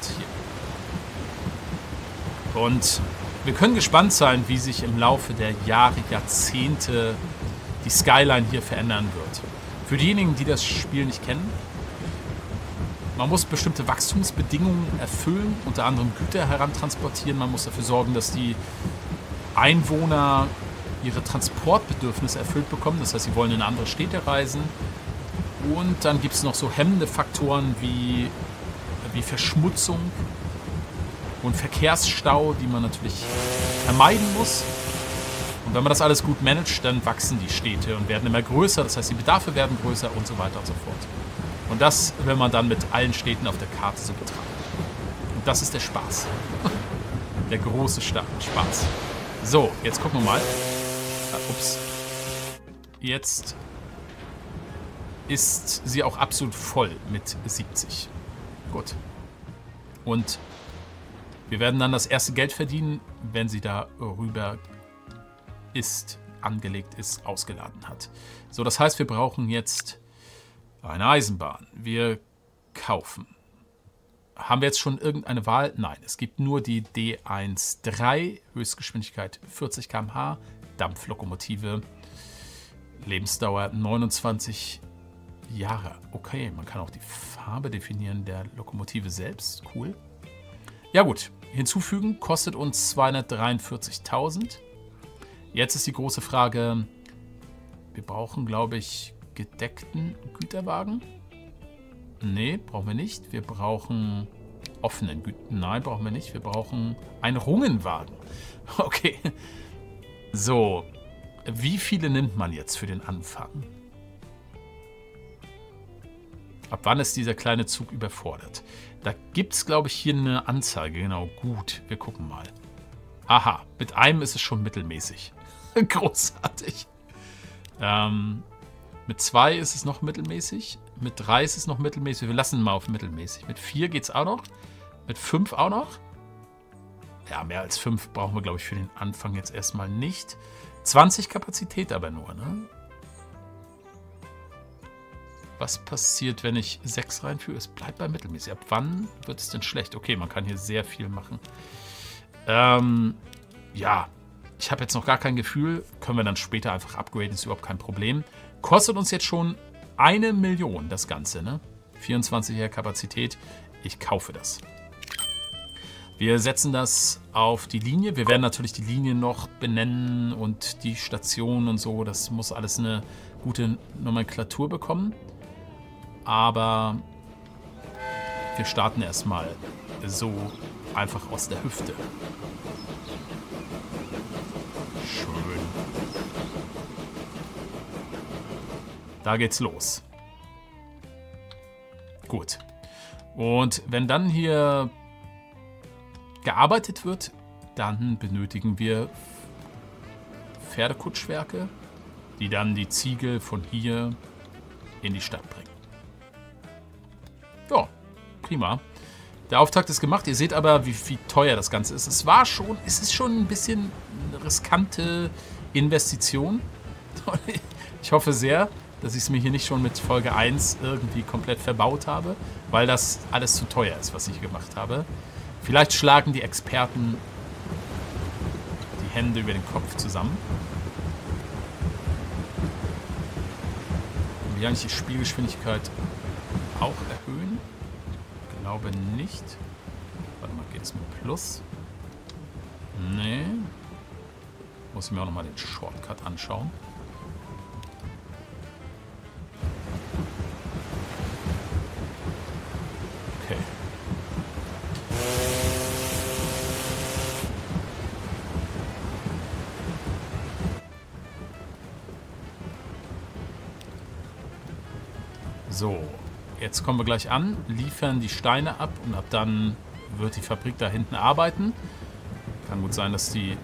hier. Und wir können gespannt sein, wie sich im Laufe der Jahre, Jahrzehnte die Skyline hier verändern wird. Für diejenigen, die das Spiel nicht kennen, man muss bestimmte Wachstumsbedingungen erfüllen, unter anderem Güter herantransportieren. Man muss dafür sorgen, dass die Einwohner ihre Transportbedürfnisse erfüllt bekommen. Das heißt, sie wollen in andere Städte reisen. Und dann gibt es noch so hemmende Faktoren wie Verschmutzung und Verkehrsstau, die man natürlich vermeiden muss. Und wenn man das alles gut managt, dann wachsen die Städte und werden immer größer. Das heißt, die Bedarfe werden größer und so weiter und so fort. Und das will man dann mit allen Städten auf der Karte so betrachten. Und das ist der Spaß. Der große Spaß. So, jetzt gucken wir mal. Ups. Jetzt ist sie auch absolut voll mit 70. Gut. Und wir werden dann das erste Geld verdienen, wenn sie da rüber ist, angelegt ist, ausgeladen hat. So, das heißt, wir brauchen jetzt eine Eisenbahn. Wir kaufen. Haben wir jetzt schon irgendeine Wahl? Nein, es gibt nur die D13, Höchstgeschwindigkeit 40 km/h, Dampflokomotive, Lebensdauer 29 Jahre. Okay, man kann auch die Farbe definieren der Lokomotive selbst. Cool. Ja gut, hinzufügen kostet uns 243.000. Jetzt ist die große Frage, wir brauchen, glaube ich, gedeckten Güterwagen. Nee, brauchen wir nicht. Wir brauchen offenen Güterwagen. Nein, brauchen wir nicht. Wir brauchen einen Rungenwagen. Okay. So, wie viele nimmt man jetzt für den Anfang? Ab wann ist dieser kleine Zug überfordert? Da gibt es, glaube ich, hier eine Anzeige. Genau, gut. Wir gucken mal. Aha, mit einem ist es schon mittelmäßig. Großartig. Mit 2 ist es noch mittelmäßig. Mit 3 ist es noch mittelmäßig. Wir lassen mal auf mittelmäßig. Mit 4 geht es auch noch. Mit 5 auch noch. Ja, mehr als 5 brauchen wir, glaube ich, für den Anfang jetzt erstmal nicht. 20 Kapazität aber nur, ne? Was passiert, wenn ich 6 reinführe? Es bleibt bei mittelmäßig. Ab wann wird es denn schlecht? Okay, man kann hier sehr viel machen. Ja, ich habe jetzt noch gar kein Gefühl. Können wir dann später einfach upgraden, ist überhaupt kein Problem. Kostet uns jetzt schon 1 Million das Ganze, ne? 24er Kapazität. Ich kaufe das. Wir setzen das auf die Linie. Wir werden natürlich die Linie noch benennen und die Station und so. Das muss alles eine gute Nomenklatur bekommen. Aber Wir starten erstmal so einfach aus der Hüfte. Schön. Da geht's los. Gut. Und wenn dann hier gearbeitet wird, dann benötigen wir Pferdekutschwerke, die dann die Ziegel von hier in die Stadt bringen. Ja, prima. Der Auftakt ist gemacht. Ihr seht aber, wie teuer das Ganze ist. Es ist schon ein bisschen eine riskante Investition. Ich hoffe sehr, dass ich es mir hier nicht schon mit Folge 1 irgendwie komplett verbaut habe, weil das alles zu teuer ist, was ich gemacht habe. Vielleicht schlagen die Experten die Hände über den Kopf zusammen. Können wir eigentlich die Spielgeschwindigkeit auch erhöhen? Ich glaube nicht. Warte mal, geht es mit Plus? Nee. Muss ich mir auch nochmal den Shortcut anschauen. Okay. So, jetzt kommen wir gleich an, liefern die Steine ab und ab dann wird die Fabrik da hinten arbeiten. Kann gut sein, dass die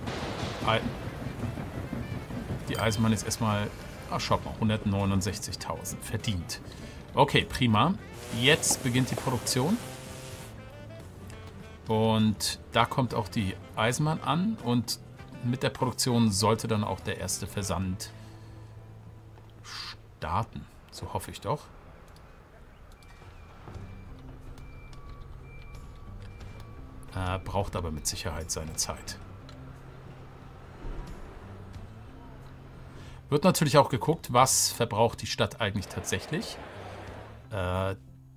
Eisenbahn jetzt erstmal, schaut mal, 169.000 verdient. Okay, prima. Jetzt beginnt die Produktion. Und da kommt auch die Eisenbahn an und mit der Produktion sollte dann auch der erste Versand starten. So hoffe ich doch. Braucht aber mit Sicherheit seine Zeit. Wird natürlich auch geguckt, was verbraucht die Stadt eigentlich tatsächlich. Ja,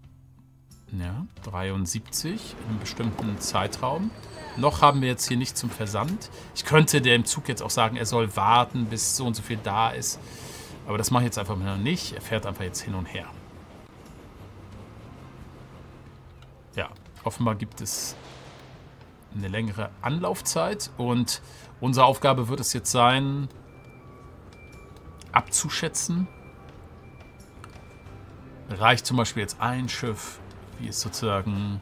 73 in einem bestimmten Zeitraum. Noch haben wir jetzt hier nicht zum Versand. Ich könnte dem Zug jetzt auch sagen, er soll warten, bis so und so viel da ist. Aber das mache ich jetzt einfach mal nicht. Er fährt einfach jetzt hin und her. Ja, offenbar gibt es eine längere Anlaufzeit. Und unsere Aufgabe wird es jetzt sein, abzuschätzen. Reicht zum Beispiel jetzt ein Schiff? Wie ist sozusagen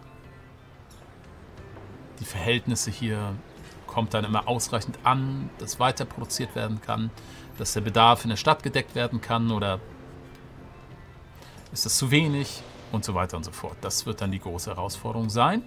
die Verhältnisse hier? Kommt dann immer ausreichend an, dass weiter produziert werden kann, dass der Bedarf in der Stadt gedeckt werden kann oder ist das zu wenig und so weiter und so fort. Das wird dann die große Herausforderung sein.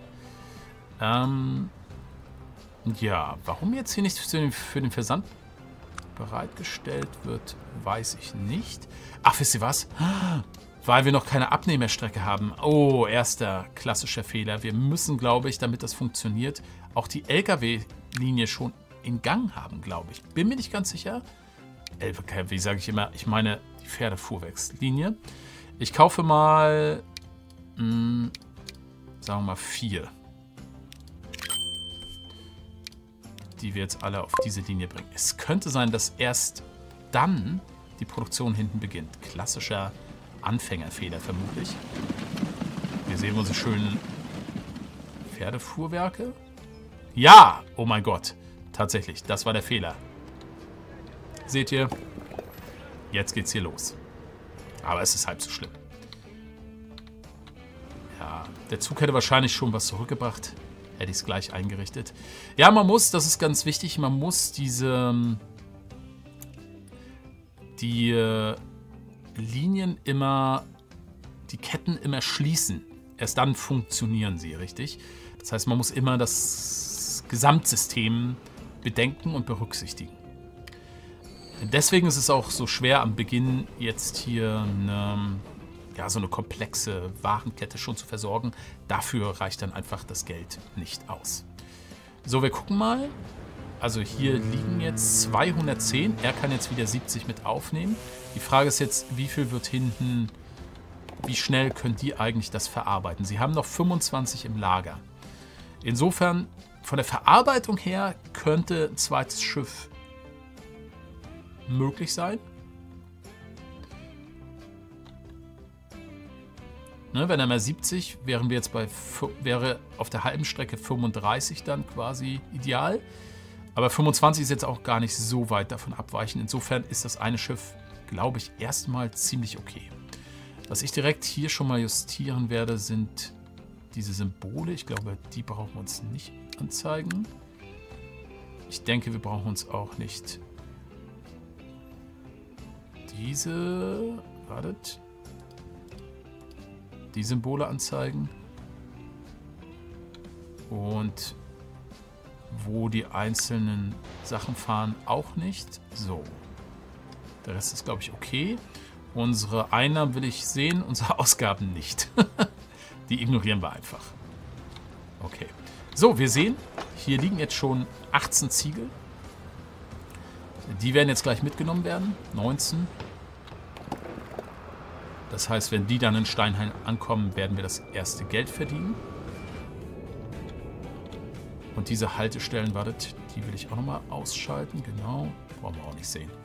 Ja, warum jetzt hier nicht für den Versand bereitgestellt wird, weiß ich nicht. Ach, wisst ihr was? Weil wir noch keine Abnehmerstrecke haben. Oh, erster klassischer Fehler. Wir müssen, glaube ich, damit das funktioniert, auch die LKW-Linie schon in Gang haben, glaube ich. Bin mir nicht ganz sicher. Wie sage ich immer? Ich meine die Pferdefuhrwerkslinie. Ich kaufe mal, sagen wir mal 4. Die wir jetzt alle auf diese Linie bringen. Es könnte sein, dass erst dann die Produktion hinten beginnt. Klassischer Anfängerfehler vermutlich. Hier sehen wir unsere schönen Pferdefuhrwerke. Ja! Oh mein Gott. Tatsächlich, das war der Fehler. Seht ihr? Jetzt geht's hier los. Aber es ist halb so schlimm. Ja, der Zug hätte wahrscheinlich schon was zurückgebracht. Hätte ich es gleich eingerichtet. Ja, man muss, das ist ganz wichtig, man muss die Linien immer, die Ketten immer schließen. Erst dann funktionieren sie, richtig? Das heißt, man muss immer das Gesamtsystem bedenken und berücksichtigen. Deswegen ist es auch so schwer am Beginn jetzt hier so eine komplexe Warenkette schon zu versorgen. Dafür reicht dann einfach das Geld nicht aus. So, wir gucken mal. Also hier liegen jetzt 210. Er kann jetzt wieder 70 mit aufnehmen. Die Frage ist jetzt, wie viel wird hinten, wie schnell können die eigentlich das verarbeiten? Sie haben noch 25 im Lager. Insofern, von der Verarbeitung her, könnte ein zweites Schiff möglich sein. Ne, wenn er mal 70, wären wir jetzt wäre auf der halben Strecke 35 dann quasi ideal. Aber 25 ist jetzt auch gar nicht so weit davon abweichend. Insofern ist das eine Schiff, glaube ich, erstmal ziemlich okay. Was ich direkt hier schon mal justieren werde, sind diese Symbole. Ich glaube, die brauchen wir uns nicht anzeigen. Ich denke, wir brauchen uns auch nicht diese, wartet, die Symbole anzeigen. Und wo die einzelnen Sachen fahren, auch nicht. So. Der Rest ist, glaube ich, okay. Unsere Einnahmen will ich sehen, unsere Ausgaben nicht. Die ignorieren wir einfach. Okay. So, wir sehen, hier liegen jetzt schon 18 Ziegel. Die werden jetzt gleich mitgenommen werden. 19. Das heißt, wenn die dann in Steinheim ankommen, werden wir das erste Geld verdienen. Und diese Haltestellen, wartet, die will ich auch nochmal ausschalten. Genau, brauchen wir auch nicht sehen.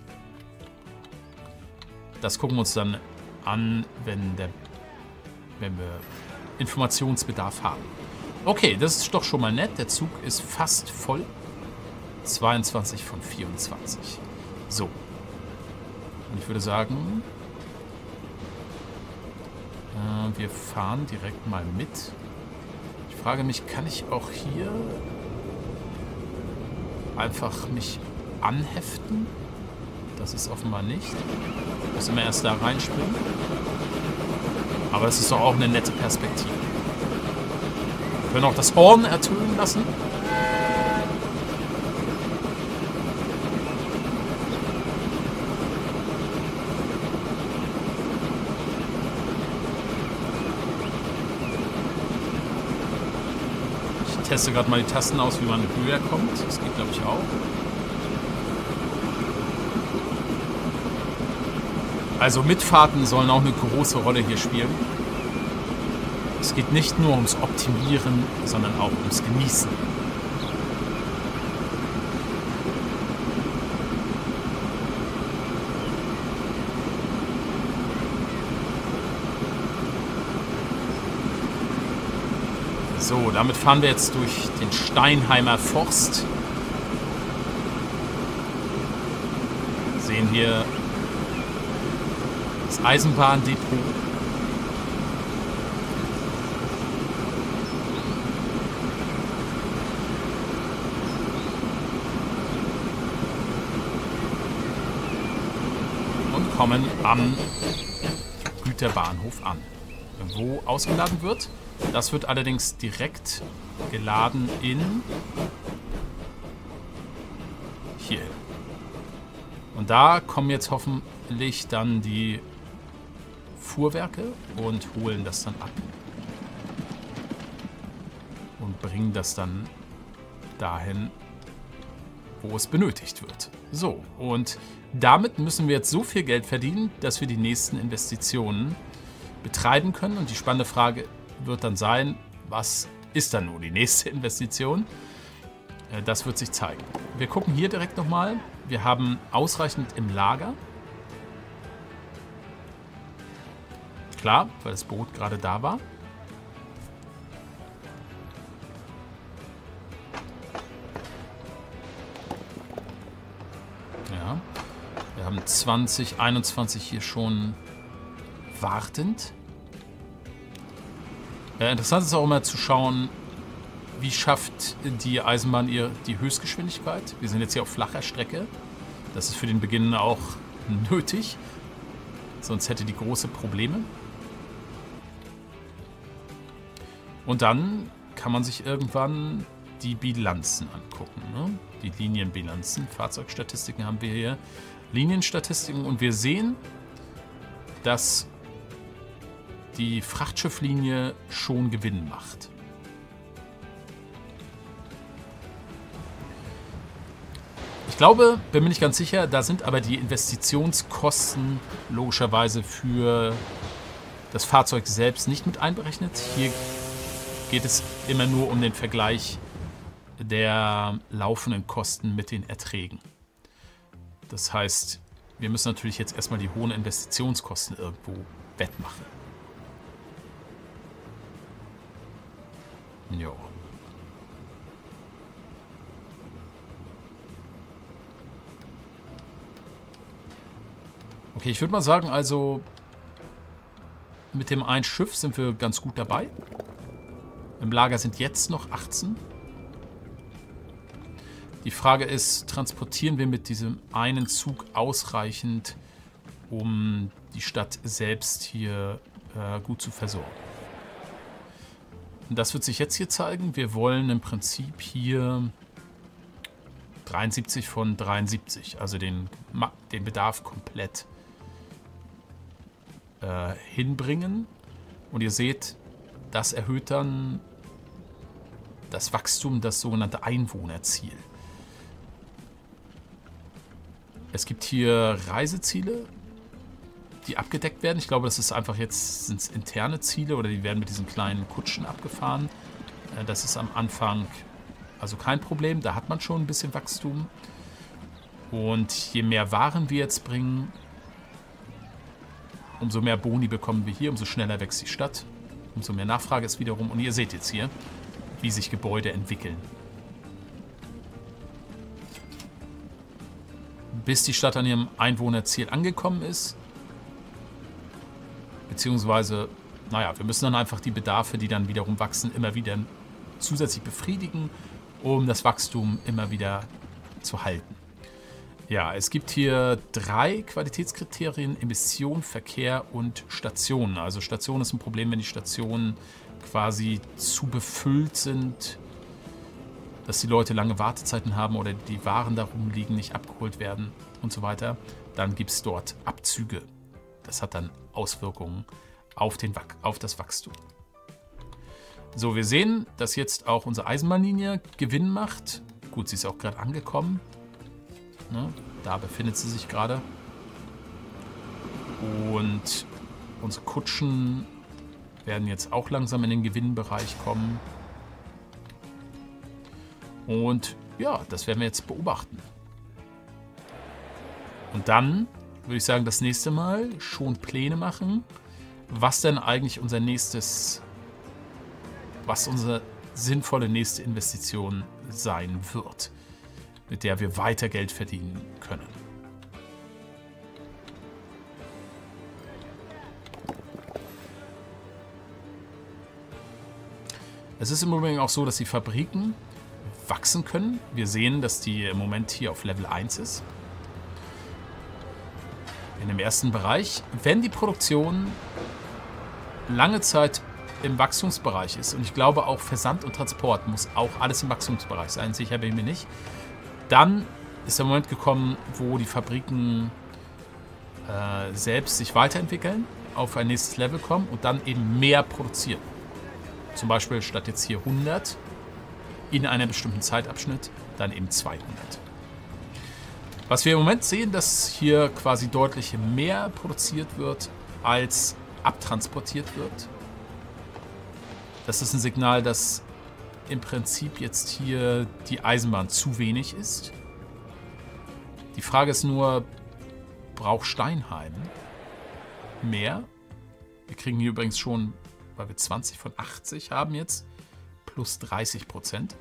Das gucken wir uns dann an, wenn wir Informationsbedarf haben. Okay, das ist doch schon mal nett. Der Zug ist fast voll. 22 von 24. So. Und ich würde sagen, wir fahren direkt mal mit. Ich frage mich, kann ich auch hier einfach mich anheften? Das ist offenbar nicht. Müssen wir erst da reinspringen. Aber es ist doch auch eine nette Perspektive. Wir können auch das Horn ertönen lassen. Ich teste gerade mal die Tasten aus, wie man höher kommt. Das geht, glaube ich, auch. Also Mitfahrten sollen auch eine große Rolle hier spielen. Es geht nicht nur ums Optimieren, sondern auch ums Genießen. So, damit fahren wir jetzt durch den Steinheimer Forst. Sehen hier das Eisenbahndepot. Und kommen am Güterbahnhof an, wo ausgeladen wird. Das wird allerdings direkt geladen in hier. Und da kommen jetzt hoffentlich dann die Fuhrwerke und holen das dann ab. Und bringen das dann dahin, wo es benötigt wird. So, und damit müssen wir jetzt so viel Geld verdienen, dass wir die nächsten Investitionen betreiben können. Und die spannende Frage wird dann sein, was ist dann nun die nächste Investition? Das wird sich zeigen. Wir gucken hier direkt nochmal. Wir haben ausreichend im Lager. Klar, weil das Boot gerade da war. Ja, wir haben 2021 hier schon wartend. Interessant ist auch immer zu schauen, wie schafft die Eisenbahn die Höchstgeschwindigkeit. Wir sind jetzt hier auf flacher Strecke. Das ist für den Beginn auch nötig. Sonst hätte die große Probleme. Und dann kann man sich irgendwann die Bilanzen angucken. Ne? Die Linienbilanzen. Fahrzeugstatistiken haben wir hier. Linienstatistiken. Und wir sehen, dass die Frachtschifflinie schon Gewinn macht. Ich glaube, bin mir nicht ganz sicher, da sind aber die Investitionskosten logischerweise für das Fahrzeug selbst nicht mit einberechnet. Hier geht es immer nur um den Vergleich der laufenden Kosten mit den Erträgen. Das heißt, wir müssen natürlich jetzt erstmal die hohen Investitionskosten irgendwo wettmachen. Jo. Okay, ich würde mal sagen, also mit dem einen Schiff sind wir ganz gut dabei. Im Lager sind jetzt noch 18. Die Frage ist, transportieren wir mit diesem einen Zug ausreichend, um die Stadt selbst hier gut zu versorgen? Und das wird sich jetzt hier zeigen. Wir wollen im Prinzip hier 73 von 73, also den Bedarf komplett hinbringen. Und ihr seht, das erhöht dann das Wachstum, das sogenannte Einwohnerziel. Es gibt hier Reiseziele, die abgedeckt werden. Ich glaube, das ist einfach jetzt sind's interne Ziele oder die werden mit diesen kleinen Kutschen abgefahren. Das ist am Anfang also kein Problem. Da hat man schon ein bisschen Wachstum. Und je mehr Waren wir jetzt bringen, umso mehr Boni bekommen wir hier, umso schneller wächst die Stadt, umso mehr Nachfrage ist wiederum. Und ihr seht jetzt hier, wie sich Gebäude entwickeln. Bis die Stadt an ihrem Einwohnerziel angekommen ist. Beziehungsweise, naja, wir müssen dann einfach die Bedarfe, die dann wiederum wachsen, immer wieder zusätzlich befriedigen, um das Wachstum immer wieder zu halten. Ja, es gibt hier 3 Qualitätskriterien: Emission, Verkehr und Stationen. Also Station ist ein Problem, wenn die Stationen quasi zu befüllt sind, dass die Leute lange Wartezeiten haben oder die Waren da rumliegen, nicht abgeholt werden und so weiter. Dann gibt es dort Abzüge. Das hat dann Auswirkungen auf das Wachstum. So, wir sehen, dass jetzt auch unsere Eisenbahnlinie Gewinn macht. Gut, sie ist auch gerade angekommen. Ne, da befindet sie sich gerade. Und unsere Kutschen werden jetzt auch langsam in den Gewinnbereich kommen. Und ja, das werden wir jetzt beobachten. Und dann würde ich sagen, das nächste Mal schon Pläne machen, was denn eigentlich unsere sinnvolle nächste Investition sein wird, mit der wir weiter Geld verdienen können. Es ist im Übrigen auch so, dass die Fabriken wachsen können. Wir sehen, dass die im Moment hier auf Level 1 ist. In dem ersten Bereich. Wenn die Produktion lange Zeit im Wachstumsbereich ist, und ich glaube auch Versand und Transport muss auch alles im Wachstumsbereich sein, sicher bin ich mir nicht, dann ist der Moment gekommen, wo die Fabriken selbst sich weiterentwickeln, auf ein nächstes Level kommen und dann eben mehr produzieren. Zum Beispiel statt jetzt hier 100 in einem bestimmten Zeitabschnitt, dann eben 200. Was wir im Moment sehen, dass hier quasi deutlich mehr produziert wird, als abtransportiert wird. Das ist ein Signal, dass im Prinzip jetzt hier die Eisenbahn zu wenig ist. Die Frage ist nur, braucht Steinheim mehr? Wir kriegen hier übrigens schon, weil wir 20 von 80 haben jetzt, plus 30%.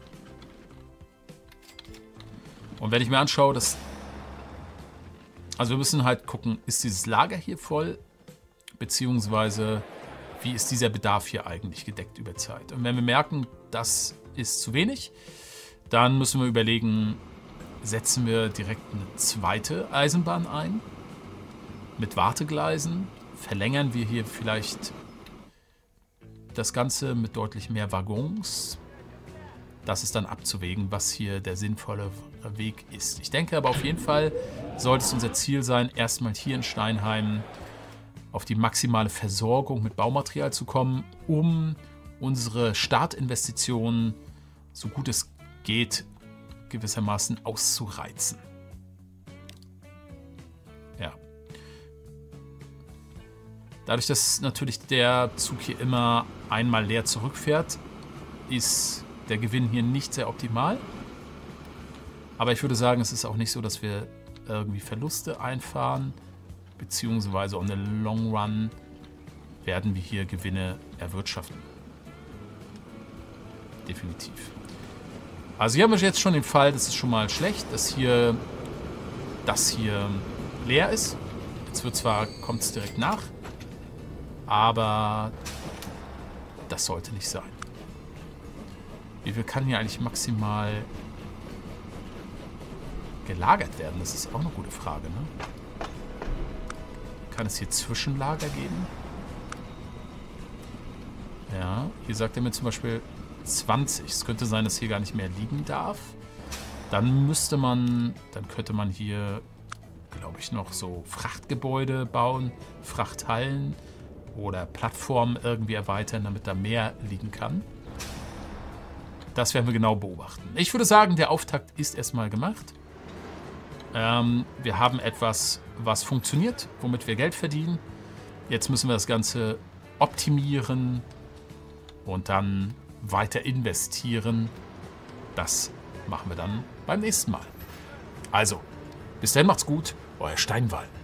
Und wenn ich mir anschaue, dass... Also wir müssen halt gucken, ist dieses Lager hier voll? Beziehungsweise, wie ist dieser Bedarf hier eigentlich gedeckt über Zeit? Und wenn wir merken, das ist zu wenig, dann müssen wir überlegen, setzen wir direkt eine zweite Eisenbahn ein? Mit Wartegleisen? Verlängern wir hier vielleicht das Ganze mit deutlich mehr Waggons? Das ist dann abzuwägen, was hier der sinnvolle Weg ist. Ich denke aber auf jeden Fall sollte es unser Ziel sein, erstmal hier in Steinheim auf die maximale Versorgung mit Baumaterial zu kommen, um unsere Startinvestitionen, so gut es geht, gewissermaßen auszureizen. Ja. Dadurch, dass natürlich der Zug hier immer einmal leer zurückfährt, ist der Gewinn hier nicht sehr optimal. Aber ich würde sagen, es ist auch nicht so, dass wir irgendwie Verluste einfahren, beziehungsweise on the long run werden wir hier Gewinne erwirtschaften. definitiv. Also hier haben wir jetzt schon den Fall, das ist schon mal schlecht, dass hier das hier leer ist. Jetzt kommt es direkt nach, aber das sollte nicht sein. Wie viel kann hier eigentlich maximal gelagert werden? Das ist auch eine gute Frage, ne? Kann es hier Zwischenlager geben? Ja, hier sagt er mir zum Beispiel 20. Es könnte sein, dass hier gar nicht mehr liegen darf. Dann könnte man hier, glaube ich, noch so Frachtgebäude bauen, Frachthallen oder Plattformen irgendwie erweitern, damit da mehr liegen kann. Das werden wir genau beobachten. Ich würde sagen, der Auftakt ist erstmal gemacht. Wir haben etwas, was funktioniert, womit wir Geld verdienen. Jetzt müssen wir das Ganze optimieren und dann weiter investieren. Das machen wir dann beim nächsten Mal. Also, bis dann macht's gut, euer Steinwall.